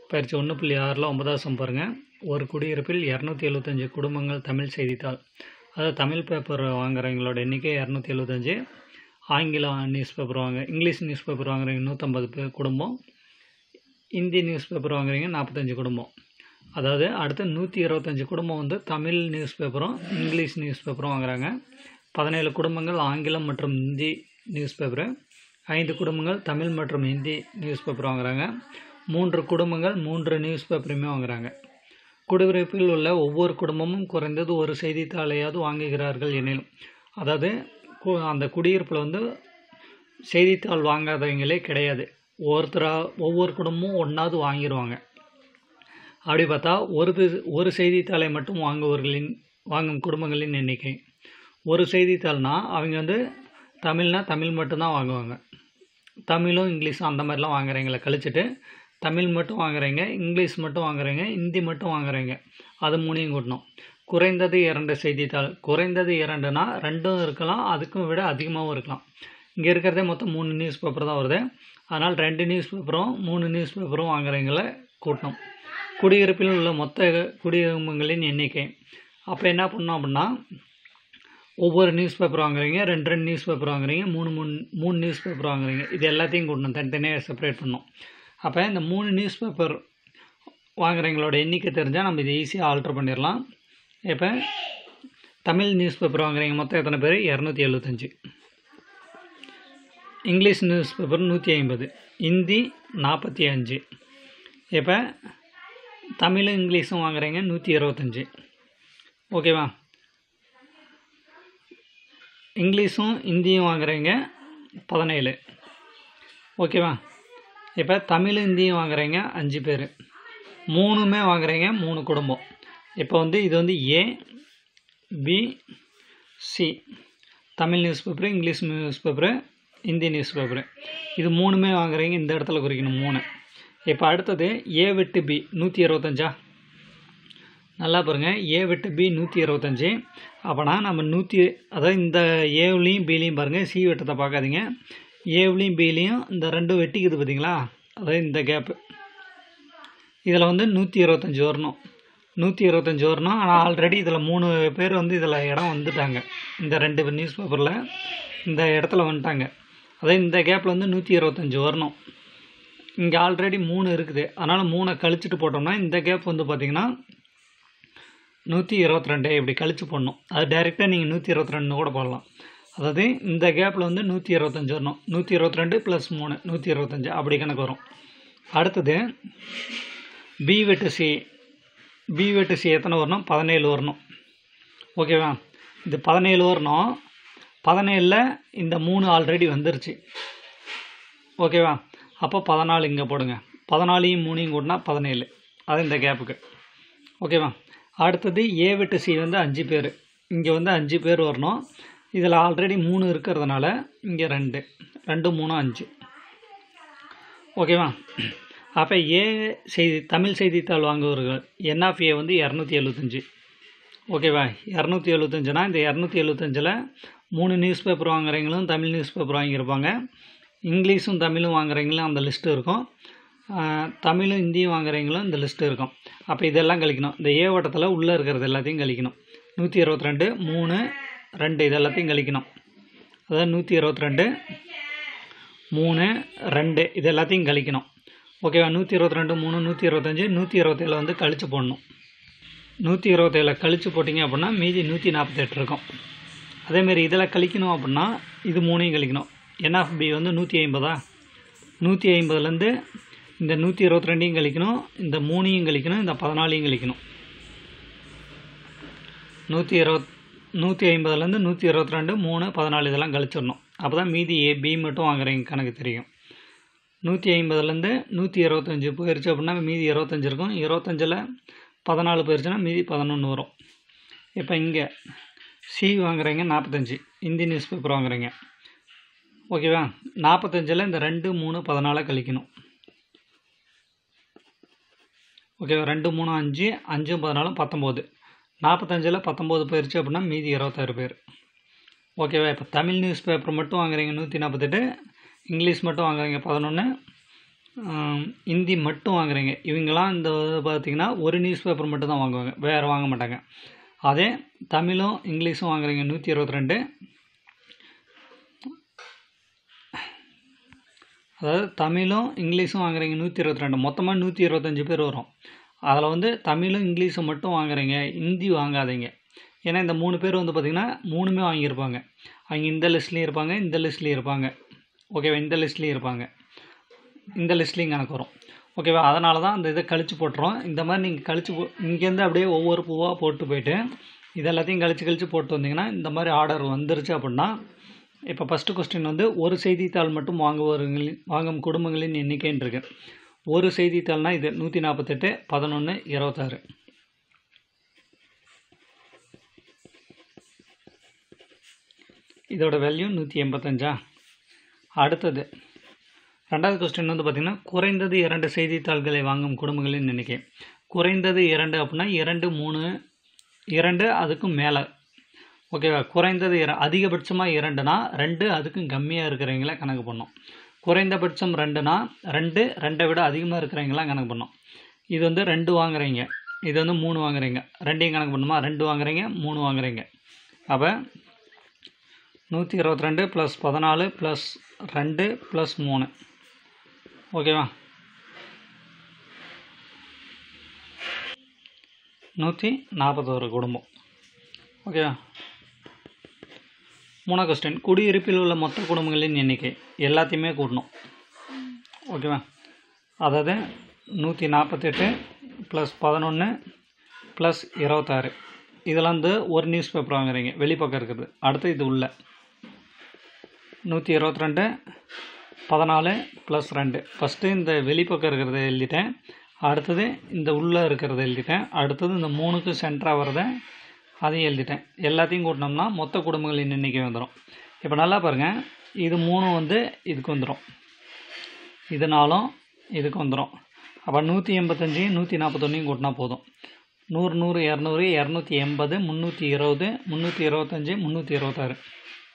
பயிற்சி 1.6ல் 9வது சம் பாருங்கள். ஒரு குடியிருப்பில் 275 குடும்பங்கள் தமிழ் செய்தித்தாள், அதாவது தமிழ் பேப்பர் வாங்குறவங்களோட எண்ணிக்கை 275, ஆங்கிலம் news paper English news paper வாங்குறவங்க 150 குடும்பம், ஹிந்தி நியூஸ் பேப்பர் வாங்குறவங்க 45 குடும்பம். அதாவது அடுத்து 125 குடும்பம் வந்து தமிழ் நியூஸ் பேப்பரும் இங்கிலீஷ் நியூஸ் பேப்பரும் வாங்குறாங்க. 17 குடும்பங்கள் ஆங்கிலம் மற்றும் ஹிந்தி நியூஸ் பேப்பரு, 5 குடும்பங்கள் தமிழ் மற்றும் ஹிந்தி நியூஸ் பேப்பர் வாங்குறாங்க. 3 குடும்பங்கள் 3 நியூஸ் பேப்பருமே வாங்குறாங்க. குடியிருப்பில் உள்ள ஒவ்வொரு குடும்பமும் குறைந்தது ஒரு செய்தித்தாளையாவது வாங்குகிறார்கள் எனில், அதாவது அந்த குடியிருப்பில் வந்து செய்தித்தாள் வாங்காதவங்களே கிடையாது, ஒவ்வொரு குடும்பமும் ஒன்றாவது வாங்கிடுவாங்க. அப்படி பார்த்தா ஒரு செய்தித்தாளை மட்டும் வாங்கும் குடும்பங்களின் எண்ணிக்கை. ஒரு செய்தித்தாள்னால் அவங்க வந்து தமிழ்னா தமிழ் மட்டும்தான் வாங்குவாங்க. தமிழும் இங்கிலீஷும் அந்த மாதிரிலாம் வாங்குறவங்களை கழிச்சிட்டு தமிழ் மட்டும் வாங்குறவங்க, இங்கிலீஷ் மட்டும் வாங்குறவங்க, ஹிந்தி மட்டும் வாங்குறவங்க, அது 3ஐயும் கூட்டணும். குறைந்தது 2 செய்தித்தாள். குறைந்தது 2னா 2ம் இருக்கலாம், அதுக்கும் விட அதிகமாகவும் இருக்கலாம். இங்கே இருக்கிறதே மொத்தம் 3 நியூஸ் பேப்பர் தான் வருது. அதனால் 2 நியூஸ் பேப்பரும் 3 நியூஸ் பேப்பரும் வாங்குறவங்களை கூட்டணும். குடியிருப்பில் உள்ள மொத்த குடியிருப்புகளின் எண்ணிக்கை. அப்போ என்ன பண்ணணும் அப்படின்னா, ஒவ்வொரு நியூஸ் பேப்பர் வாங்குறீங்க, 2 நியூஸ் பேப்பர் வாங்குறீங்க, 3 நியூஸ் பேப்பர் வாங்குறீங்க, இது எல்லாத்தையும் கூட்டணும், தனித்தனியாக செப்பரேட் பண்ணணும். அப்போ இந்த 3 நியூஸ் பேப்பர் வாங்குறவங்களோட எண்ணிக்கை தெரிஞ்சால் நம்ம இதை ஈஸியாக ஆல்ட்ரு பண்ணிடலாம். இப்போ தமிழ் நியூஸ் பேப்பர் வாங்குறீங்க மொத்தம் எத்தனை பேர்? 275. English news paper 150, Hindi 45. இப்போ தமிழும் இங்கிலீஷும் வாங்குறீங்க 125. ஓகேவா? இங்கிலீஷும் ஹிந்தியும் வாங்குறீங்க 17. ஓகேவா? இப்போ தமிழ் ஹிந்தியும் வாங்குறீங்க 5 பேர், 3மே வாங்குறீங்க 3 குடும்பம். இப்போ வந்து இது வந்து A, B, C, Tamil news paper, English news paper, Hindi news paper, இது 3மே வாங்குறீங்க. இந்த இடத்துல குறிக்கணும் 3. இப்போ அடுத்தது ஏ விட்டு பி 125. நல்லா பாருங்கள், ஏ விட்டு பி 125. அப்போனா நம்ம அதாவது இந்த ஏவிலையும் பிலையும் பாருங்கள், சி வெட்டத்தை பார்க்காதீங்க. ஏவிலையும் பிலையும் இந்த 2 வெட்டிக்குது பார்த்தீங்களா, அதாவது இந்த கேப்பு, இதில் வந்து 125 வரணும். 125 வரணும். ஆனால் ஆல்ரெடி இதில் 3 பேர் வந்து இதில் இடம் வந்துட்டாங்க. இந்த 2 நியூஸ் பேப்பரில் இந்த இடத்துல வந்துட்டாங்க. அதாவது இந்த கேப்பில் வந்து 125 வரணும். இங்கே ஆல்ரெடி 3 இருக்குது, அதனால் 3 கழிச்சிட்டு போட்டோம்னா இந்த கேப் வந்து பார்த்திங்கன்னா 122 இப்படி கழிச்சு போடணும். அது டைரெக்டாக நீங்கள் 122 கூட போடலாம். அதாவது இந்த கேப்பில் வந்து 125 வரணும். 122 + 3 125 அப்படி கணக்கு வரும். அடுத்தது பி வெட்டு சி. பி வெட்டு சி எத்தனை வரணும்? 17 வரணும். ஓகேவா? இது 17 வரணும். 17ல் இந்த 3 ஆல்ரெடி வந்துருச்சு. ஓகேவா? அப்போ 14 இங்கே போடுங்க. 14ஐயும் 3ஐயும் கூட்டினா 17, அது இந்த கேப்புக்கு. ஓகேவா? அடுத்தது ஏ விட்டு சி வந்து 5 பேர், இங்கே வந்து 5 பேர் வரணும். இதில் ஆல்ரெடி 3 இருக்கிறதுனால இங்கே 2, 2, 3, 5. ஓகேவா? அப்போ தமிழ் செய்தித்தாள் வாங்குவர்கள் என்ஆஃப்ஏ வந்து 275. ஓகேவா? 275னா இந்த 275ல் 3 நியூஸ் பேப்பர் வாங்குறவங்களும் தமிழ் நியூஸ் பேப்பர் வாங்கியிருப்பாங்க, இங்கிலீஷும் தமிழும் வாங்குறவங்களும் அந்த லிஸ்ட்டு இருக்கும், தமிழும் ஹிந்தியும் வாங்குறவங்களும் இந்த லிஸ்ட்டு இருக்கும். அப்போ இதெல்லாம் கழிக்கணும். இந்த ஏ வட்டத்தில் உள்ளே இருக்கிறது எல்லாத்தையும் கழிக்கணும். 122, 3, 2 இது எல்லாத்தையும் கழிக்கணும். அதாவது 122, 3, 2 இது எல்லாத்தையும் கழிக்கணும். ஓகேவா? 122, 3, 125, 127 வந்து கழிச்சு போடணும். 127 கழிச்சு போட்டிங்க அப்படின்னா மீதி 148 இருக்கும். அதேமாரி இதில் கழிக்கணும் அப்படின்னா இது 3ஐயும் கழிக்கணும். என்ஆஃப் பி வந்து 150. 150லேருந்து இந்த 122ஐயும் கழிக்கணும், இந்த 3ஐயும் கழிக்கணும், இந்த 14ஐயும் கழிக்கணும். 150லேருந்து 122, 3, 14 இதெல்லாம் கழிச்சிடணும். அப்போ தான் மீதி பி மட்டும் வாங்குறவங்க கணக்கு தெரியும். 150லேருந்து 125 போயிடுச்சு அப்படின்னா மீதி 25 இருக்கும். 25ல் 14 போயிடுச்சுன்னா மீதி 11 வரும். இப்போ இங்கே சி வாங்குறீங்க 45, ஹிந்தி நியூஸ் பேப்பர் வாங்குறீங்க. ஓகேவா? 45ல் இந்த 2, 3, 14 கழிக்கணும். ஓகேவா? 2, 3, 5, 5, 14, 19. 45ல் 19 போயிடுச்சு அப்படின்னா மீதி 26 பேர். ஓகேவா? இப்போ தமிழ் நியூஸ் பேப்பர் மட்டும் வாங்குறீங்க 148, இங்கிலீஷ் மட்டும் வாங்குறீங்க 11, ஹிந்தி மட்டும் வாங்குறீங்க இவங்கெல்லாம் இந்த பார்த்திங்கன்னா ஒரு நியூஸ் பேப்பர் மட்டும் தான் வாங்குவாங்க, வேறு வாங்க மாட்டாங்க. அதே தமிழும் இங்கிலீஷும் வாங்குறீங்க 122, அதாவது தமிழும் இங்கிலீஷும் வாங்குறீங்க 122, மொத்தமாக 125 பேர் வரும். அதில் வந்து தமிழும் இங்கிலீஷும் மட்டும் வாங்குறீங்க, ஹிந்தி வாங்காதீங்க. ஏன்னா இந்த 3 பேர் வந்து பார்த்திங்கன்னா 3மே வாங்கியிருப்பாங்க. அவங்க இந்த லிஸ்ட்லேயும் இருப்பாங்க, இந்த லிஸ்ட்லேயும் இருப்பாங்க. ஓகேவா, இந்த லிஸ்ட்லேயும் இருப்பாங்க, இந்த லிஸ்ட்லேயும் கணக்கு வரும். ஓகேவா, அதனால தான் அந்த இதை கழித்து போட்டுரும். இந்த மாதிரி நீங்கள் கழித்து இங்கேருந்து அப்படியே ஒவ்வொரு பூவாக போட்டு போயிட்டு இது எல்லாத்தையும் கழித்து போட்டு வந்தீங்கன்னா இந்த மாதிரி ஆர்டர் வந்துருச்சு அப்படின்னா, இப்போ ஃபஸ்ட்டு கொஸ்டின் வந்து ஒரு செய்தித்தாள் மட்டும் வாங்கும் குடும்பங்களின் எண்ணிக்கைன்னு இருக்குது. ஒரு செய்தித்தாள்னால் இது 148, 11, 26. இதோட வேல்யூ 185. அடுத்தது ரெண்டாவது கொஸ்டின் வந்து பார்த்திங்கன்னா குறைந்தது 2 செய்தித்தாள்களை வாங்கும் குடும்பங்களின் எண்ணிக்கை. குறைந்தது 2 அப்படின்னா 2, 3, 2 அதுக்கும் மேலே. ஓகேவா, குறைந்தது அதிகபட்சமாக 2னா 2 அதுக்கும் கம்மியாக இருக்கிறவங்கள கணக்கு பண்ணோம். குறைந்தபட்சம் 2னா 2, 2 விட அதிகமாக இருக்கிறவங்களாம் கணக்கு பண்ணோம். இது வந்து 2 வாங்குறீங்க, இது வந்து 3 வாங்குறீங்க, 2யும் கணக்கு பண்ணுமா, 2 வாங்குறீங்க 3 வாங்குறீங்க. அப்போ 122 + 14 + 2 + 3. ஓகேவா, 141 குடும்பம். ஓகேவா. 3ஆவது கொஸ்டின் குடியிருப்பில் உள்ள மொத்த குடும்பங்களின் எண்ணிக்கை எல்லாத்தையுமே கூட்டணும். ஓகேவா, அதாவது 148 + 11 + 26. இதெல்லாம் வந்து ஒரு நியூஸ் பேப்பர் வாங்குறீங்க, வெளிப்பக்கம் இருக்கிறது. அடுத்து இது உள்ள 122, 14 + 2. ஃபஸ்ட்டு இந்த வெளிப்பக்கம் இருக்கிறத எழுதிட்டேன், அடுத்தது இந்த உள்ளே இருக்கிறத எழுதிட்டேன், அடுத்தது இந்த 3க்கு சென்டராக வரதை அதையும் எழுதிட்டேன். எல்லாத்தையும் கூட்டினோம்னா மொத்த குடும்பங்களின் எண்ணிக்கை வந்துடும். இப்போ நல்லா பாருங்கள், இது 3 வந்து இதுக்கு வந்துடும், இது 4 இதுக்கு வந்துடும். அப்போ 185, 141 கூட்டினா போதும். 100, 100, 200, 280, 320, 325, 326.